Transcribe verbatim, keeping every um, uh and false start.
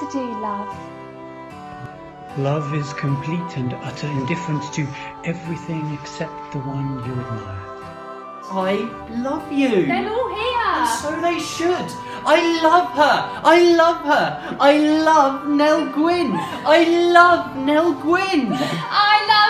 to do, love? Love is complete and utter indifference to everything except the one you admire. I love you. They're all here. And so they should. I love her. I love her. I love Nell Gwynn. I love Nell Gwynn. I love